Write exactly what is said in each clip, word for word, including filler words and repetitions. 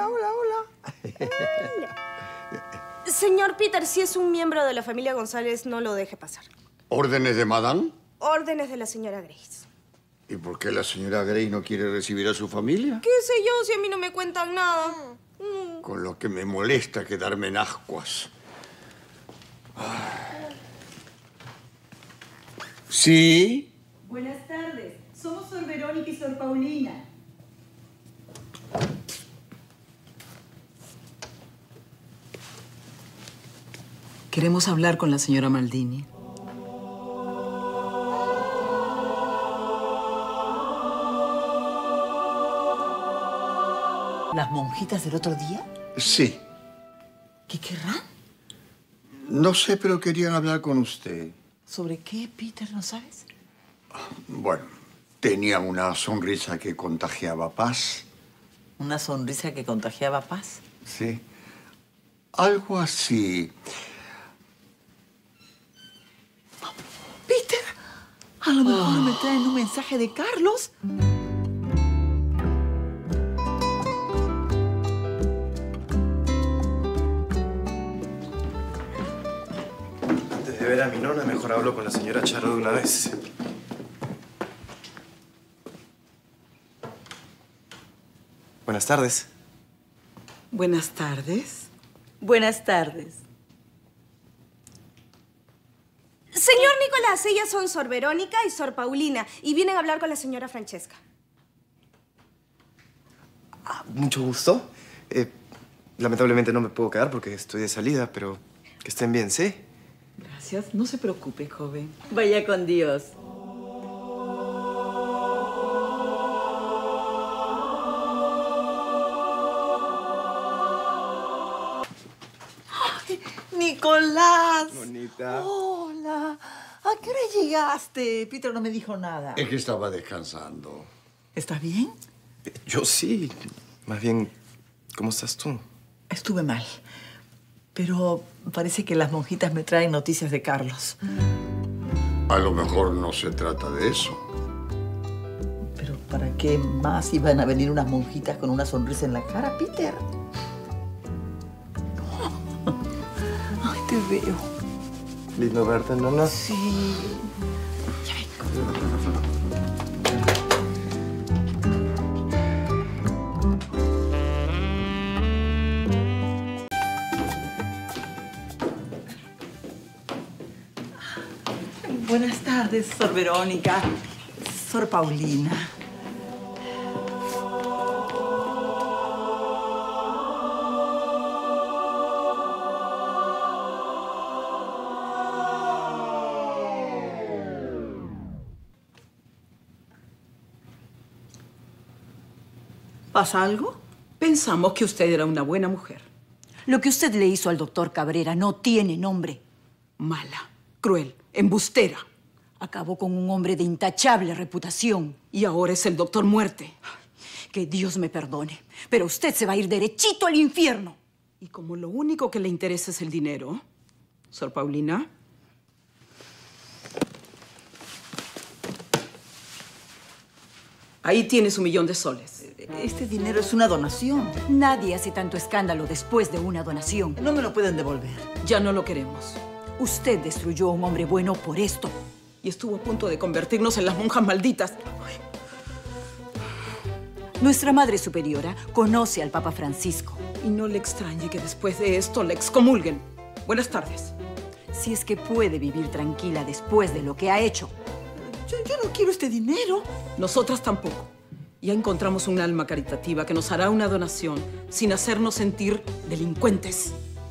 hola, hola, hola. Señor Peter, si es un miembro de la familia González, no lo deje pasar. ¿Órdenes de Madame? Órdenes de la señora Grace. ¿Y por qué la señora Grace no quiere recibir a su familia? ¿Qué sé yo si a mí no me cuentan nada? Mm. Con lo que me molesta quedarme en ascuas. ¿Sí? Buenas tardes. Somos Sor Verónica y Sor Paulina. Queremos hablar con la señora Maldini. ¿Las monjitas del otro día? Sí. ¿Qué querrán? No sé, pero querían hablar con usted. ¿Sobre qué, Peter? ¿No sabes? Bueno, tenía una sonrisa que contagiaba paz. ¿Una sonrisa que contagiaba paz? Sí. Algo así. Peter, a lo mejor oh. me traen un mensaje de Carlos. Antes de ver a mi nona, mejor hablo con la señora Charo de una vez. Buenas tardes. Buenas tardes. Buenas tardes. Señor Nicolás, ellas son Sor Verónica y Sor Paulina y vienen a hablar con la señora Francesca. Ah, mucho gusto. Eh, lamentablemente no me puedo quedar porque estoy de salida, pero que estén bien, ¿sí? Gracias. No se preocupe, joven. Vaya con Dios. Ay, Nicolás. Bonita. Hola. ¿A qué hora llegaste? Peter no me dijo nada. Es que estaba descansando. ¿Estás bien? Yo sí. Más bien, ¿cómo estás tú? Estuve mal. Pero parece que las monjitas me traen noticias de Carlos. A lo mejor no se trata de eso. ¿Pero para qué más iban a venir unas monjitas con una sonrisa en la cara, Peter? Ay, te veo. Lindo verte, nona. Sí. Ya vengo. Buenas tardes, Sor Verónica. Sor Paulina. ¿Pasa algo? Pensamos que usted era una buena mujer. Lo que usted le hizo al doctor Cabrera no tiene nombre. Mala, cruel, embustera. Acabó con un hombre de intachable reputación. Y ahora es el doctor Muerte. Que Dios me perdone, pero usted se va a ir derechito al infierno. Y como lo único que le interesa es el dinero, Sor Paulina... Ahí tiene su millón de soles. Este dinero es una donación. Nadie hace tanto escándalo después de una donación. No me lo pueden devolver. Ya no lo queremos. Usted destruyó a un hombre bueno por esto. Y estuvo a punto de convertirnos en las monjas malditas. Nuestra Madre Superiora conoce al Papa Francisco. Y no le extrañe que después de esto le excomulguen. Buenas tardes. Si es que puede vivir tranquila después de lo que ha hecho. Yo, yo no quiero este dinero. Nosotras tampoco. Ya encontramos un alma caritativa que nos hará una donación sin hacernos sentir delincuentes.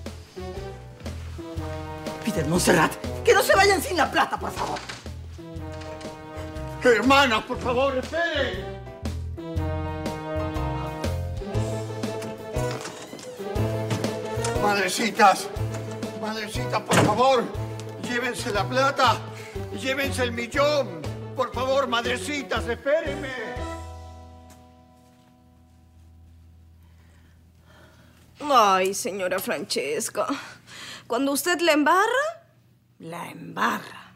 Peter, Montserrat, que no se vayan sin la plata, por favor. Hermanas, por favor, esperen. Madrecitas, madrecitas, por favor, llévense la plata, llévense el millón. Por favor, madrecitas, espérenme. Ay, señora Francesca, cuando usted la embarra, la embarra.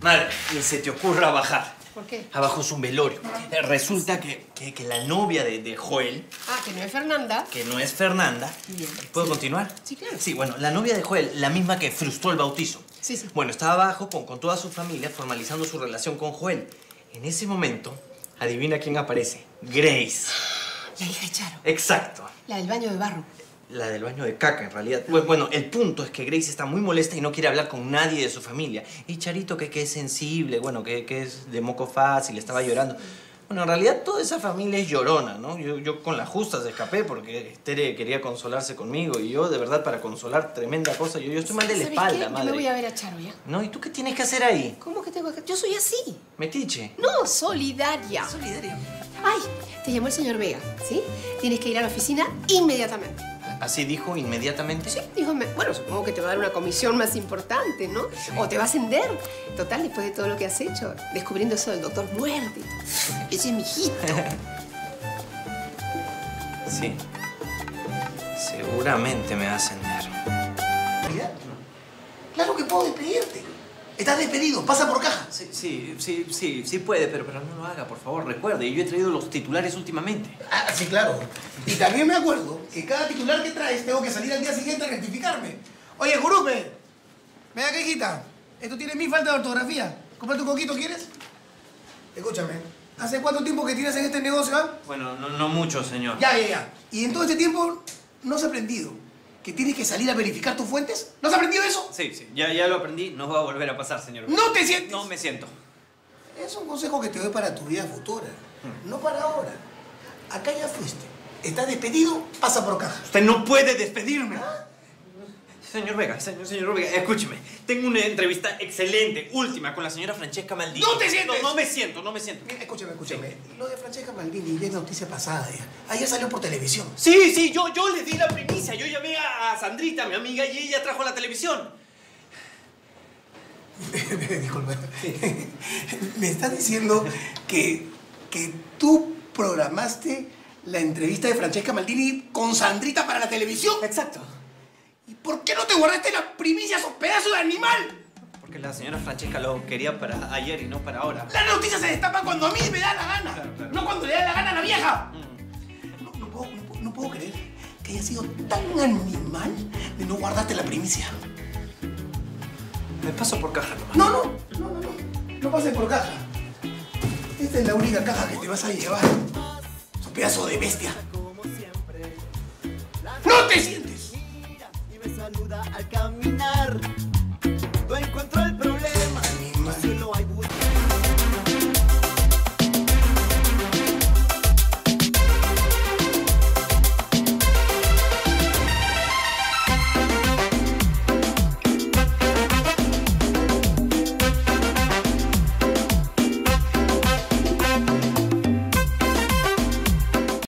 Madre, ni se te ocurra bajar. ¿Por qué? Abajo es un velorio. Eh, Resulta que, que, que la novia de, de Joel, Ah, que no es Fernanda. que no es Fernanda... Bien. ¿Puedo continuar? Sí, claro. Sí, bueno, la novia de Joel, la misma que frustró el bautizo. Sí, sí. Bueno, estaba abajo con, con toda su familia formalizando su relación con Joel. En ese momento, adivina quién aparece. Grace. La hija de Charo. Exacto. La del baño de barro. La del baño de caca, en realidad. Pues, bueno, el punto es que Grace está muy molesta y no quiere hablar con nadie de su familia. Y Charito, que, que es sensible, bueno, que, que es de moco fácil, estaba llorando. Bueno, en realidad toda esa familia es llorona, ¿no? Yo, yo con las justas escapé porque Tere quería consolarse conmigo y yo, de verdad, para consolar, tremenda cosa. Yo, yo estoy mal de la ¿Sabes espalda, qué? Yo madre. me voy a ver a Charo, ¿ya? ¿No? ¿Y tú qué tienes que hacer ahí? ¿Cómo que tengo que...? Yo soy así. Metiche. No, solidaria. Solidaria. Ay, te llamó el señor Vega, ¿sí? Tienes que ir a la oficina inmediatamente. ¿Así dijo inmediatamente? Sí, dijo, me- bueno, supongo que te va a dar una comisión más importante, ¿no? O te va a ascender. Total, después de todo lo que has hecho, descubriendo eso del doctor Muerte. Ese es mi hijito. Sí. Seguramente me va a ascender. ¿Mira? Claro que puedo despedirte. Estás despedido, pasa por caja. Sí, sí, sí, sí, sí puede, pero, pero no lo haga, por favor, recuerde. Y yo he traído los titulares últimamente. Ah, sí, claro. Y también me acuerdo que cada titular que traes tengo que salir al día siguiente a rectificarme. Oye, Jurupe, ven acá, hijita. Esto tiene mi falta de ortografía. ¿Cómprate un coquito, quieres? Escúchame, ¿hace cuánto tiempo que tienes en este negocio, ah? Bueno, no, no mucho, señor. Ya, ya, ya. Y en todo este tiempo no has aprendido que tienes que salir a verificar tus fuentes. ¿No has aprendido eso? Sí, sí, ya, ya lo aprendí. No va a volver a pasar, señor. ¿No te sientes? No me siento. Es un consejo que te doy para tu vida futura, no para ahora. Acá ya fuiste. Estás despedido, pasa por caja. Usted no puede despedirme. Señor Vega, señor, señor Vega, escúcheme. Tengo una entrevista excelente, última, con la señora Francesca Maldini. ¡No te sientes! No, no me siento, no me siento. Mira, escúchame, escúchame. Lo de Francesca Maldini ya es noticia pasada ya. Ayer salió por televisión. Sí, sí, yo, yo le di la primicia. Yo llamé a Sandrita, mi amiga, y ella trajo a la televisión. Disculpa. Me estás diciendo que, que tú programaste la entrevista de Francesca Maldini con Sandrita para la televisión. Exacto. ¿Y por qué no te guardaste la primicia, esos pedazos de animal? Porque la señora Francesca lo quería para ayer y no para ahora. La noticia se destapa cuando a mí me da la gana. Claro, claro. No cuando le da la gana a la vieja. Mm. No, no puedo, no puedo- no puedo creer que hayas sido tan animal de no guardarte la primicia. Me paso por caja nomás. No, no, no, no, no. No pases por caja. Esta es la única caja que te vas a llevar. Su pedazo de bestia. ¡No te sientes! Y me saluda al caminar.